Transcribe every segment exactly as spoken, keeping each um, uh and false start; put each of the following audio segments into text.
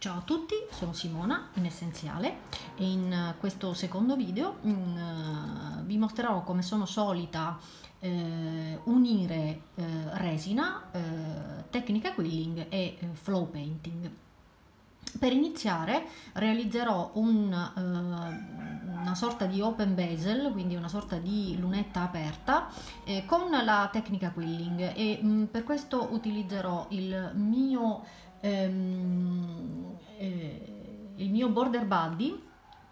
Ciao a tutti, sono Simona in Essenziale e in questo secondo video mm, vi mostrerò come sono solita eh, unire eh, resina, eh, tecnica quilling e eh, flow painting. Per iniziare realizzerò un, eh, una sorta di open bezel, quindi una sorta di lunetta aperta eh, con la tecnica quilling e mh, per questo utilizzerò il mio, ehm, eh, il mio border buddy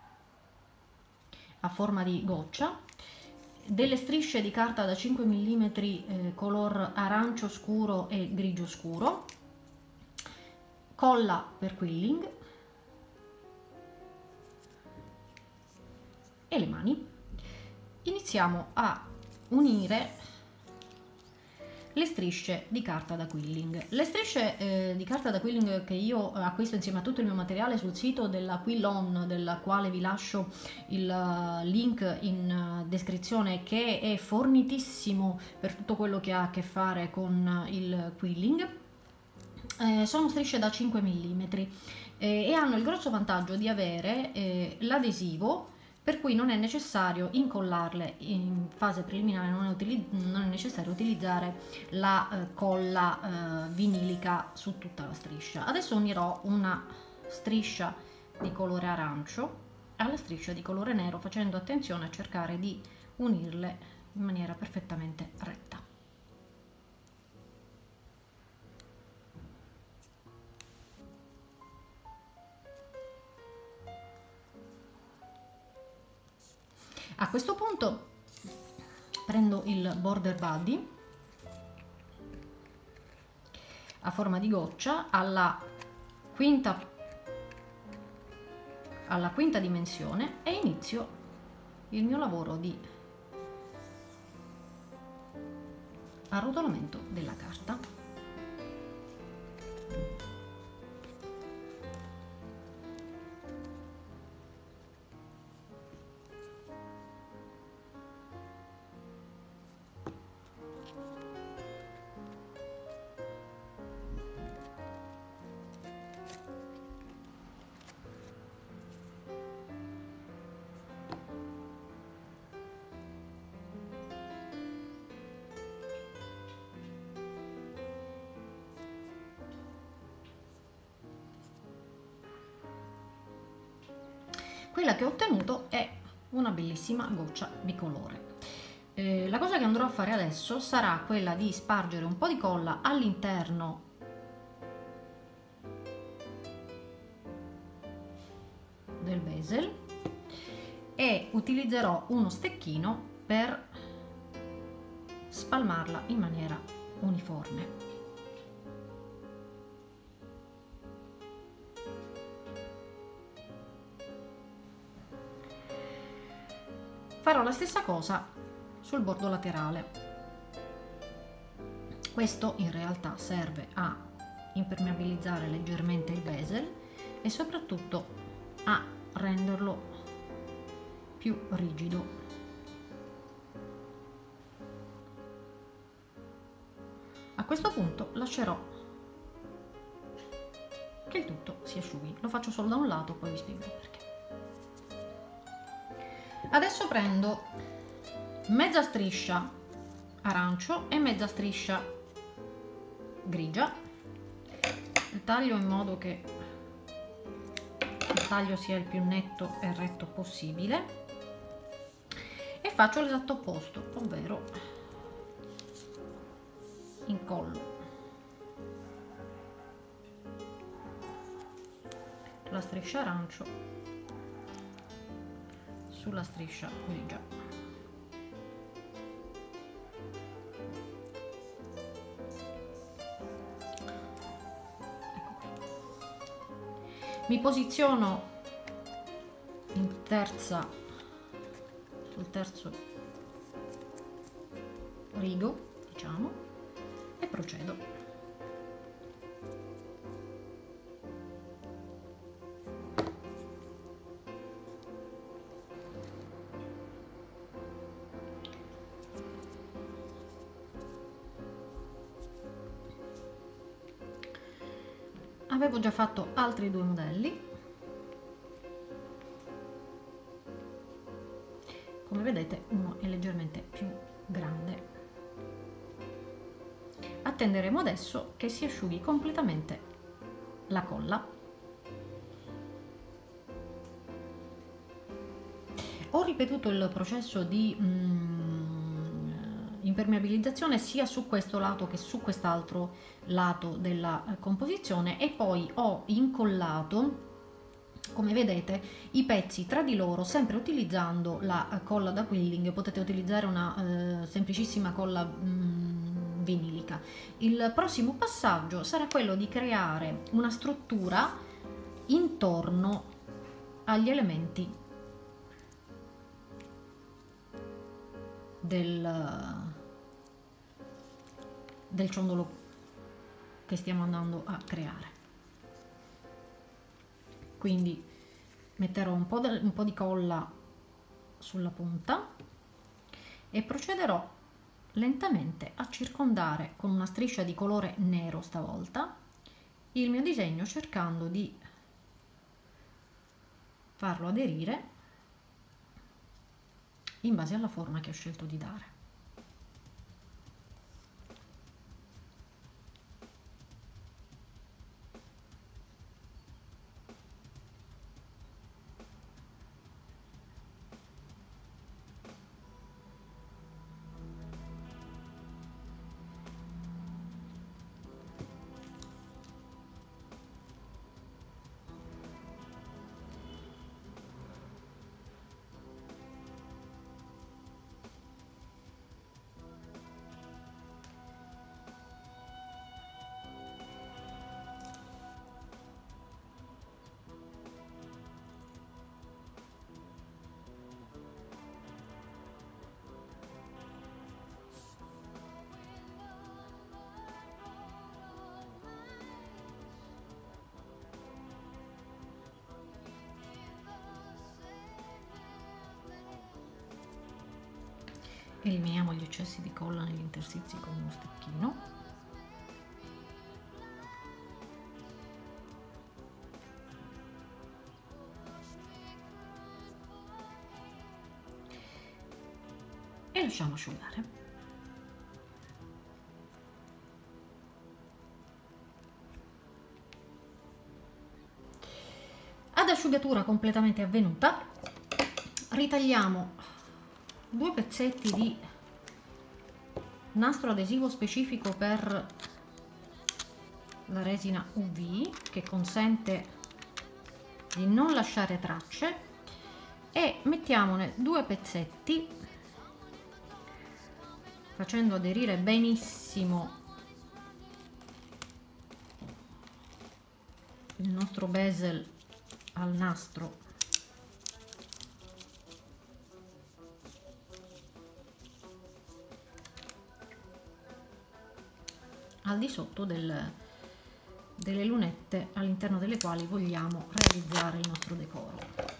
a forma di goccia, delle strisce di carta da cinque millimetri eh, color arancio scuro e grigio scuro, colla per quilling e le mani. Iniziamo a unire le strisce di carta da quilling. Le strisce eh, di carta da quilling che io acquisto insieme a tutto il mio materiale sul sito della Quillon, della quale vi lascio il link in descrizione, che è fornitissimo per tutto quello che ha a che fare con il quilling. Eh, sono strisce da cinque millimetri eh, e hanno il grosso vantaggio di avere eh, l'adesivo, per cui non è necessario incollarle in fase preliminare, non è, non è necessario utilizzare la eh, colla eh, vinilica su tutta la striscia. Adesso unirò una striscia di colore arancio alla striscia di colore nero, facendo attenzione a cercare di unirle in maniera perfettamente retta. A questo punto prendo il border buddy a forma di goccia alla quinta, alla quinta dimensione e inizio il mio lavoro di arrotolamento della carta. Quella che ho ottenuto è una bellissima goccia bicolore. Eh, la cosa che andrò a fare adesso sarà quella di spargere un po' di colla all'interno del bezel e utilizzerò uno stecchino per spalmarla in maniera uniforme. Farò la stessa cosa sul bordo laterale. Questo in realtà serve a impermeabilizzare leggermente il bezel e soprattutto a renderlo più rigido. A questo punto lascerò che il tutto si asciughi. Lo faccio solo da un lato, poi vi spiegherò perché. Adesso prendo mezza striscia arancio e mezza striscia grigia, il taglio in modo che il taglio sia il più netto e retto possibile e faccio l'esatto opposto, ovvero incollo la striscia arancio sulla striscia grigia. Ecco qui. Mi posiziono in terza, sul terzo rigo, diciamo, e procedo. avevo già fatto altri due modelli, come vedete uno è leggermente più grande. Attenderemo adesso che si asciughi completamente la colla. Ho ripetuto il processo di mm, impermeabilizzazione sia su questo lato che su quest'altro lato della composizione e poi ho incollato, come vedete, i pezzi tra di loro, sempre utilizzando la colla da quilling. Potete utilizzare una eh, semplicissima colla mm, vinilica. Il prossimo passaggio sarà quello di creare una struttura intorno agli elementi del, del ciondolo che stiamo andando a creare. Quindi metterò un po', de, un po' di colla sulla punta e procederò lentamente a circondare con una striscia di colore nero stavolta il mio disegno, cercando di farlo aderire in base alla forma che ho scelto di dare. Eliminiamo gli eccessi di colla negli interstizi con uno stecchino. E lasciamo asciugare. Ad asciugatura completamente avvenuta, ritagliamo due pezzetti di nastro adesivo specifico per la resina U V che consente di non lasciare tracce e mettiamone due pezzetti facendo aderire benissimo il nostro bezel al nastro al di sotto del, delle lunette all'interno delle quali vogliamo realizzare il nostro decoro.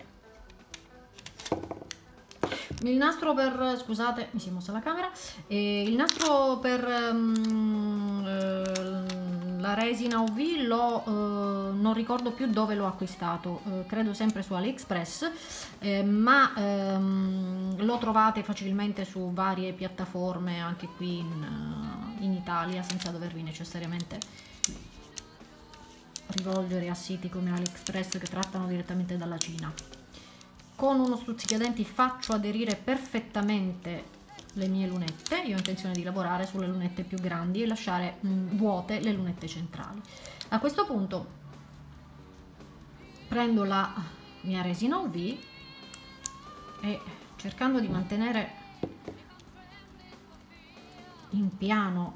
Il nastro per, scusate, mi si è mossa la camera, eh, il nastro per um, eh, la resina U V l'ho, eh, non ricordo più dove l'ho acquistato, eh, credo sempre su AliExpress, eh, ma ehm, lo trovate facilmente su varie piattaforme anche qui in, in Italia, senza dovervi necessariamente rivolgere a siti come AliExpress che trattano direttamente dalla Cina. Con uno stuzzicadenti faccio aderire perfettamente le mie lunette. Io ho intenzione di lavorare sulle lunette più grandi e lasciare mh, vuote le lunette centrali. A questo punto prendo la mia resina U V e, cercando di mantenere in piano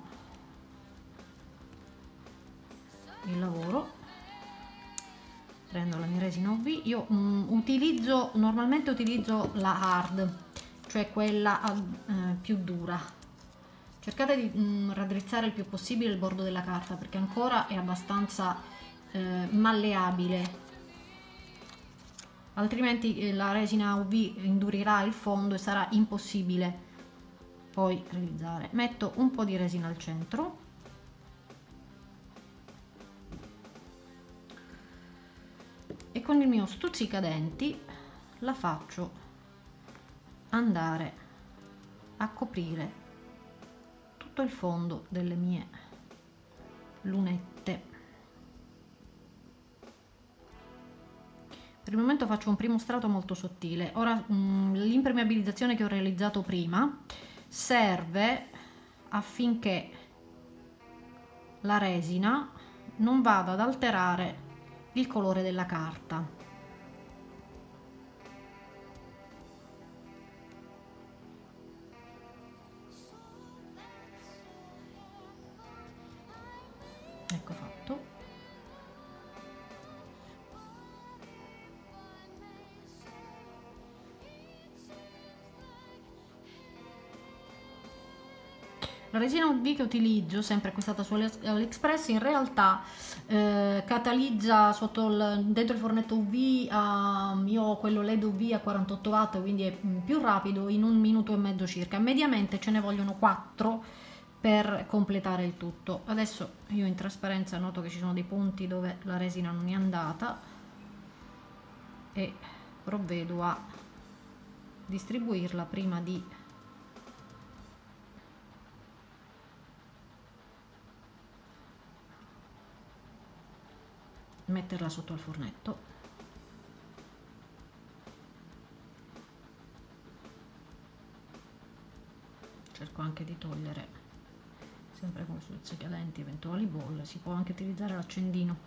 il lavoro, prendo la mia resina U V. Io mh, utilizzo normalmente utilizzo la hard, cioè quella eh, più dura. Cercate di mh, raddrizzare il più possibile il bordo della carta perché ancora è abbastanza eh, malleabile, altrimenti eh, la resina U V indurirà il fondo e sarà impossibile poi realizzare. Metto un po' di resina al centro con il mio stuzzicadenti la faccio andare a coprire tutto il fondo delle mie lunette. Per il momento faccio un primo strato molto sottile. Ora l'impermeabilizzazione che ho realizzato prima serve affinché la resina non vada ad alterare il colore della carta. Ecco fatto. La resina U V che utilizzo, sempre acquistata su AliExpress, in realtà eh, catalizza sotto il, dentro il fornetto U V, a, io ho quello L E D U V a quarantotto watt, quindi è più rapido, in un minuto e mezzo circa. Mediamente ce ne vogliono quattro per completare il tutto. Adesso io in trasparenza noto che ci sono dei punti dove la resina non è andata e provvedo a distribuirla prima di metterla sotto al fornetto. Cerco anche di togliere, sempre con stuzzicadenti, eventuali bolle. Si può anche utilizzare l'accendino.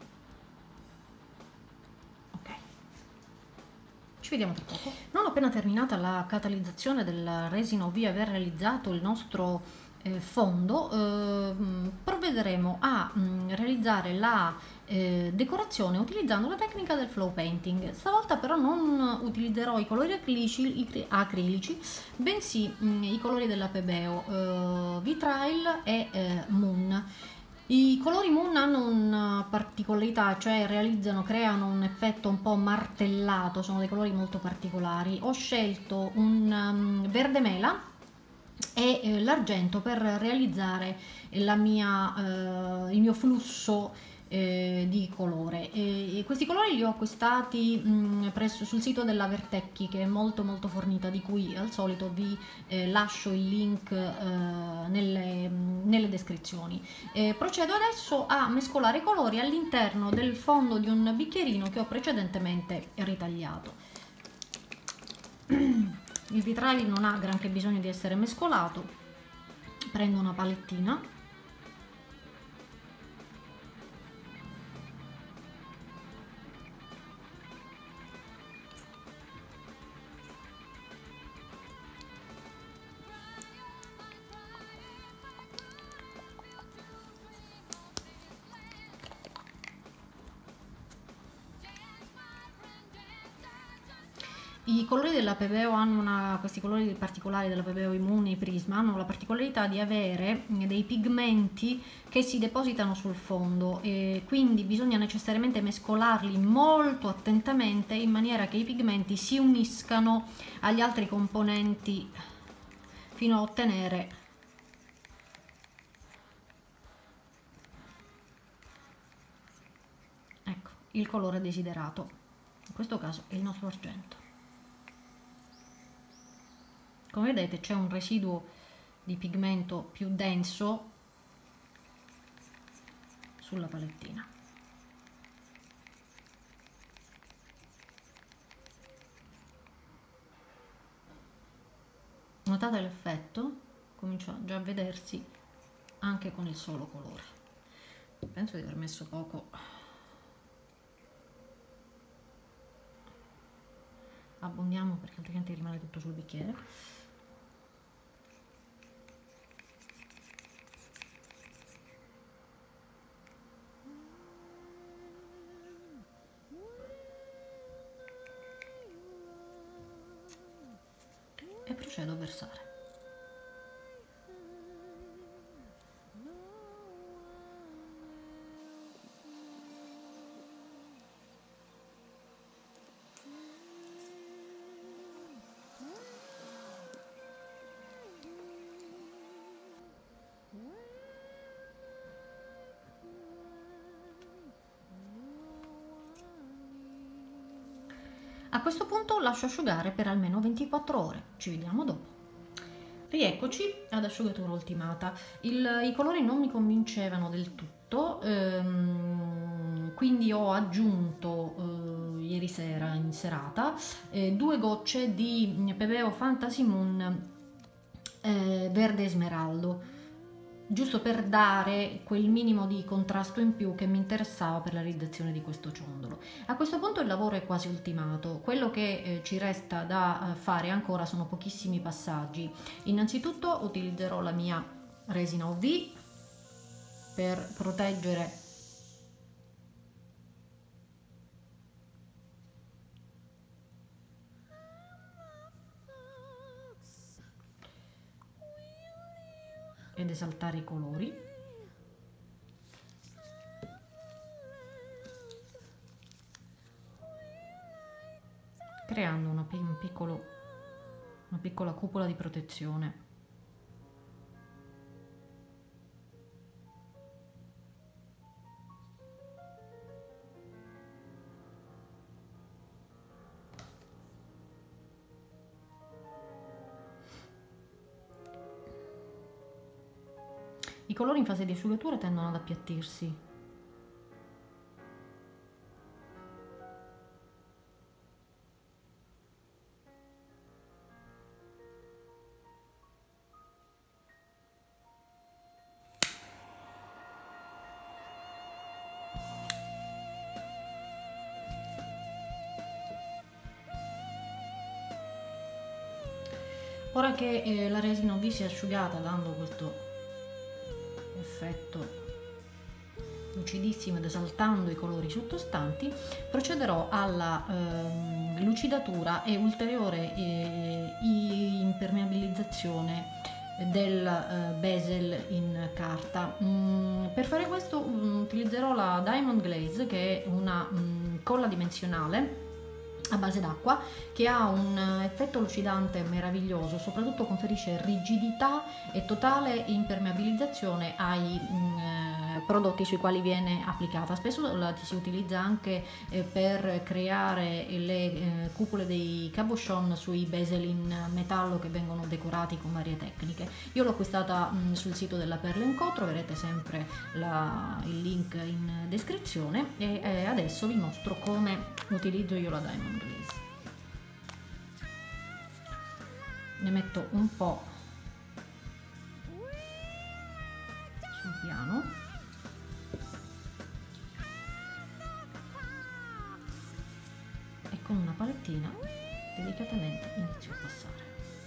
Ok, ci vediamo tra poco. Non appena terminata la catalizzazione della resina U V e aver realizzato il nostro eh, fondo, eh, provvederemo a mh, realizzare la eh, decorazione utilizzando la tecnica del flow painting. Stavolta però non utilizzerò i colori acrilici, i acrilici bensì mh, i colori dell'Apebeo, eh, Vitrail e eh, Moon. I colori Moon hanno una particolarità, cioè realizzano, creano un effetto un po' martellato, sono dei colori molto particolari. Ho scelto un um, verde mela e eh, l'argento per realizzare la mia, eh, il mio flusso eh, di colore. E, e questi colori li ho acquistati mh, presso sul sito della Vertecchi, che è molto molto fornita, di cui al solito vi eh, lascio il link eh, nelle, nelle descrizioni. Eh, procedo adesso a mescolare i colori all'interno del fondo di un bicchierino che ho precedentemente ritagliato. Il vitrail non ha granché bisogno di essere mescolato. Prendo una palettina I colori dell'Apebeo hanno una, questi colori particolari dell'Apebeo Immune, i Prisma, hanno la particolarità di avere dei pigmenti che si depositano sul fondo e quindi bisogna necessariamente mescolarli molto attentamente in maniera che i pigmenti si uniscano agli altri componenti fino a ottenere ecco, il colore desiderato. In questo caso è il nostro argento. Come vedete c'è un residuo di pigmento più denso sulla palettina. Notate l'effetto? Comincia già a vedersi anche con il solo colore. Penso di aver messo poco. Abbondiamo perché altrimenti rimane tutto sul bicchiere. E procedo a versare. A questo punto lascio asciugare per almeno ventiquattro ore, ci vediamo dopo. Rieccoci ad asciugatura ultimata. Il, i colori non mi convincevano del tutto, ehm, quindi ho aggiunto eh, ieri sera in serata eh, due gocce di Pebeo Fantasy Moon eh, verde smeraldo, giusto per dare quel minimo di contrasto in più che mi interessava per la realizzazione di questo ciondolo. A questo punto il lavoro è quasi ultimato, quello che eh, ci resta da eh, fare ancora sono pochissimi passaggi. Innanzitutto utilizzerò la mia resina U V per proteggere ed esaltare i colori. Creando una, un piccolo, una piccola cupola di protezione. I colori in fase di asciugatura tendono ad appiattirsi. Ora che eh, la resina U V si è asciugata dando questo effetto lucidissimo ed esaltando i colori sottostanti, procederò alla ehm, lucidatura e ulteriore eh, impermeabilizzazione del eh, bezel in carta. Mm, per fare questo um, utilizzerò la Diamond Glaze, che è una um, colla dimensionale a base d'acqua che ha un effetto lucidante meraviglioso, soprattutto conferisce rigidità e totale impermeabilizzazione ai mh, prodotti sui quali viene applicata. Spesso la si utilizza anche eh, per creare le eh, cupole dei cabochon sui bezel in metallo che vengono decorati con varie tecniche. Io l'ho acquistata mh, sul sito della Perle and Co, troverete sempre la, il link in descrizione, e eh, adesso vi mostro come utilizzo io la Diamond Glaze. Ne metto un po' sul piano e con una palettina delicatamente inizio a passare.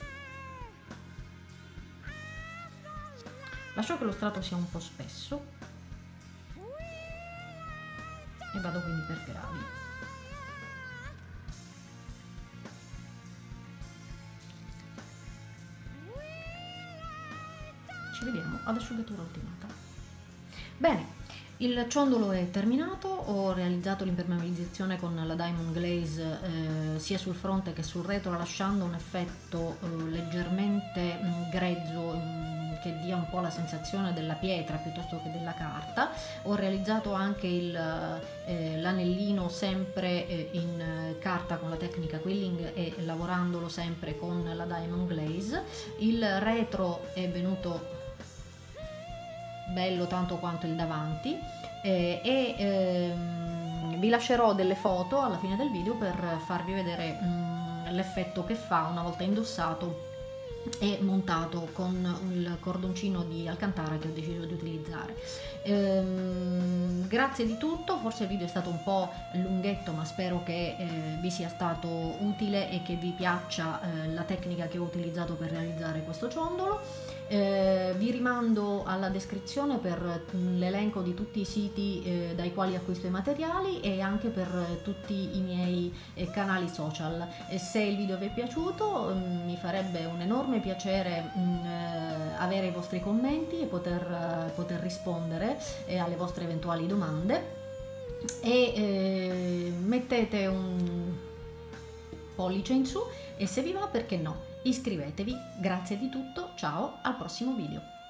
Lascio che lo strato sia un po' spesso e vado quindi per gradi. Ci vediamo ad asciugatura ultimata. Bene, il ciondolo è terminato, ho realizzato l'impermeabilizzazione con la Diamond Glaze eh, sia sul fronte che sul retro, lasciando un effetto eh, leggermente mh, grezzo, mh, che dia un po' la sensazione della pietra piuttosto che della carta. Ho realizzato anche eh, l'anellino sempre eh, in carta con la tecnica quilling e lavorandolo sempre con la Diamond Glaze. Il retro è venuto bello tanto quanto il davanti eh, e ehm, vi lascerò delle foto alla fine del video per farvi vedere l'effetto che fa una volta indossato e montato con il cordoncino di Alcantara che ho deciso di utilizzare. Ehm, grazie di tutto, forse il video è stato un po' lunghetto, ma spero che eh, vi sia stato utile e che vi piaccia eh, la tecnica che ho utilizzato per realizzare questo ciondolo. Eh, vi rimando alla descrizione per l'elenco di tutti i siti eh, dai quali acquisto i materiali e anche per eh, tutti i miei eh, canali social. E se il video vi è piaciuto mh, mi farebbe un enorme piacere mh, eh, avere i vostri commenti e poter, eh, poter rispondere eh, alle vostre eventuali domande, e eh, mettete un pollice in su e se vi va, perché no, iscrivetevi. Grazie di tutto, ciao, al prossimo video.